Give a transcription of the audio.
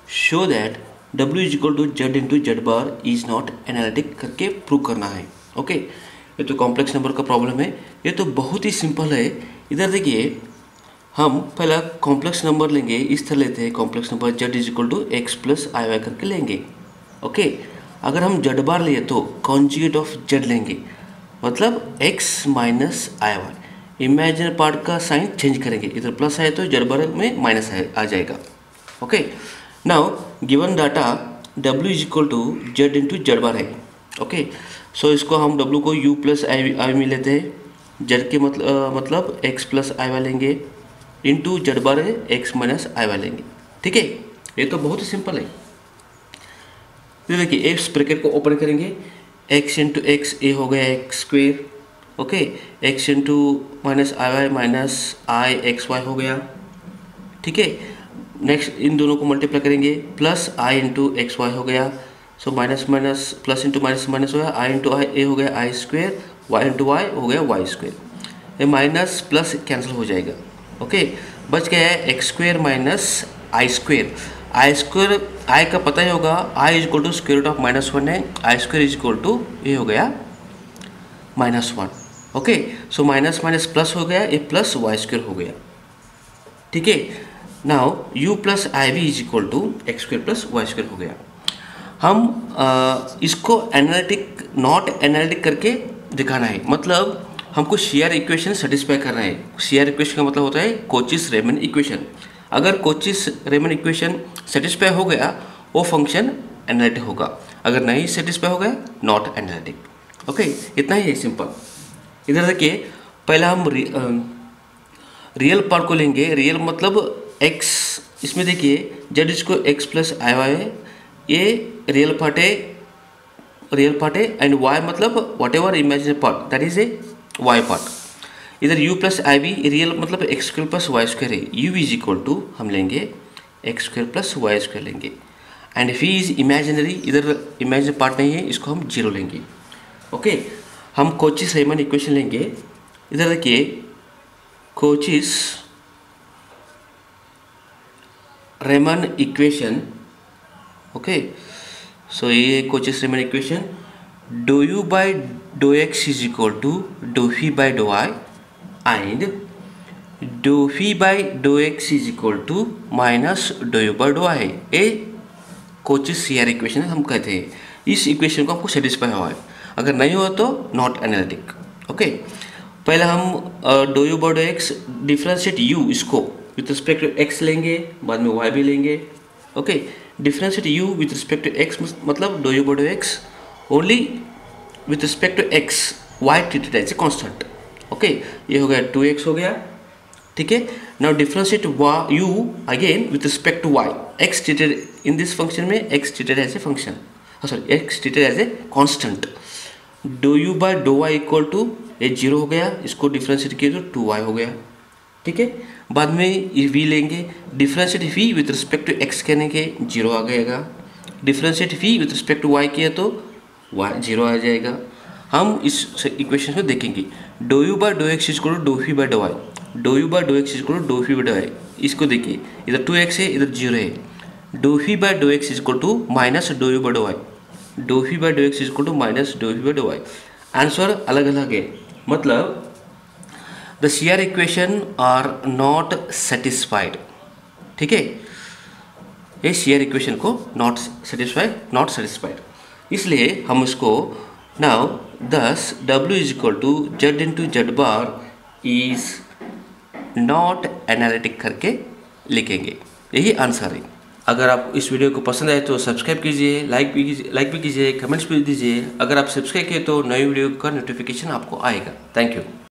Show that W is equal to Z into Z bar is not analytic करके prove करना है। Okay, ये तो कॉम्प्लेक्स नंबर का प्रॉब्लम है, ये तो बहुत ही सिंपल है। इधर देखिए, हम पहला कॉम्प्लेक्स नंबर लेंगे, इस तरह लेते हैं complex number Z is equal to X plus I Y करके लेंगे। ओके, अगर हम जेड बार लिए तो कॉन्जुगेट ऑफ जेड लेंगे, मतलब x minus i y. Imaginary part का साइन चेंज करेंगे, इधर प्लस आए तो जेड बार में माइनस आ जाएगा। Okay, now given data W is equal to Z into Z bar है। ओके, सो इसको हम W को U प्लस आई में लेते हैं, जेड के मतलब x प्लस आई वाई लेंगे, इंटू जेड बार है x माइनस आई वाई लेंगे। ठीक है, ये तो बहुत ही सिंपल है। तो देखिए, इस ब्रैकेट को ओपन करेंगे, x इंटू एक्स ए हो गया x square. Okay, x into minus i y minus i x y हो गया। ठीक है, नेक्स्ट इन दोनों को मल्टीप्लाई करेंगे, plus i into x y हो गया। So minus minus plus into minus minus हो गया, आई इंटू आई ए हो गया i square, y into y हो गया वाई स्क्वेयर। ये माइनस प्लस कैंसिल हो जाएगा। ओके, बच गया है x square minus i square. I square i का पता ही होगा, i is equal to square root of -1 है, i square is equal to ये हो गया -1। Okay, so minus minus plus हो गया, ये प्लस वाई स्क्वेयर हो गया। ठीक है, now u plus i v is equal to x square plus y square हो गया। हम इसको एनालिटिक नॉट एनालिटिक करके दिखाना है, मतलब हमको शेयर इक्वेशन सेटिस्फाई करना है। शेयर इक्वेशन का मतलब होता है कोचिस रेमन इक्वेशन। अगर कोचिस रेमन इक्वेशन सेटिस्फाई हो गया, वो फंक्शन एनालिटिक होगा, अगर नहीं सेटिस्फाई हो गया नॉट एनालिटिक। ओके, इतना ही है, सिंपल। इधर देखिए, पहला हम रियल पार्ट को लेंगे। रियल मतलब x, इसमें देखिए जेड इसको x प्लस आई वाई है, ये रियल पार्ट है एंड y मतलब whatever imaginary part that is a y part. इधर u plus i v real मतलब x square plus y square है, u इज इक्वल टू हम लेंगे x square plus y square लेंगे, and v is imaginary, इधर imaginary part नहीं है, इसको हम जीरो लेंगे। ओके, हम कोचिस रेमन इक्वेशन लेंगे। इधर देखिए, Cauchy's Riemann equation. Okay, so ये Cauchy's Riemann equation, do u by do x is equal to do phi by do i and do phi by do x is equal to minus do u by do i. ये Cauchy's CR equation हम कहते हैं। इस equation को हमको satisfy हुआ है, अगर नहीं हुआ तो नॉट एनालिटिक। ओके, पहले हम do u by do x differentiate u, इसको विथ रिस्पेक्ट टू एक्स लेंगे, बाद में वाई भी लेंगे। Okay, differentiate u with respect to x मतलब do u by do x only with respect to x, y treated as a constant. Okay, ये हो गया 2x हो गया। ठीक है, now differentiate u again with respect to y, x treated in this function में x treated as a function, sorry x treated as a constant. Do u by do y equal to ये 0 हो गया, इसको differentiate किया तो 2y हो गया। ठीक है, बाद में ये v लेंगे, differentiate v with respect to x कहने के 0 आ जाएगा, differentiate v with respect to y किया तो y 0 आ जाएगा। हम इस इक्वेशन को देखेंगे, do u by do x is equal to do phi by do y, do u by do x is equal to do phi by do y. इसको देखिए, इधर 2x है, इधर 0 है, do phi by do x is equal to minus do u by do y, do phi by do x is equal to minus do phi by do y. Answer अलग अलग है, मतलब the share equation are not satisfied. ठीक है, ये share equation को not satisfied, इसलिए हम इसको now this W is equal to Z into Z bar is not analytic करके लिखेंगे। यही आंसर है। अगर आप इस वीडियो को पसंद आए तो सब्सक्राइब कीजिए, लाइक भी कीजिए, कमेंट्स भी दीजिए। अगर आप सब्सक्राइब किए तो नई वीडियो का नोटिफिकेशन आपको आएगा। Thank you.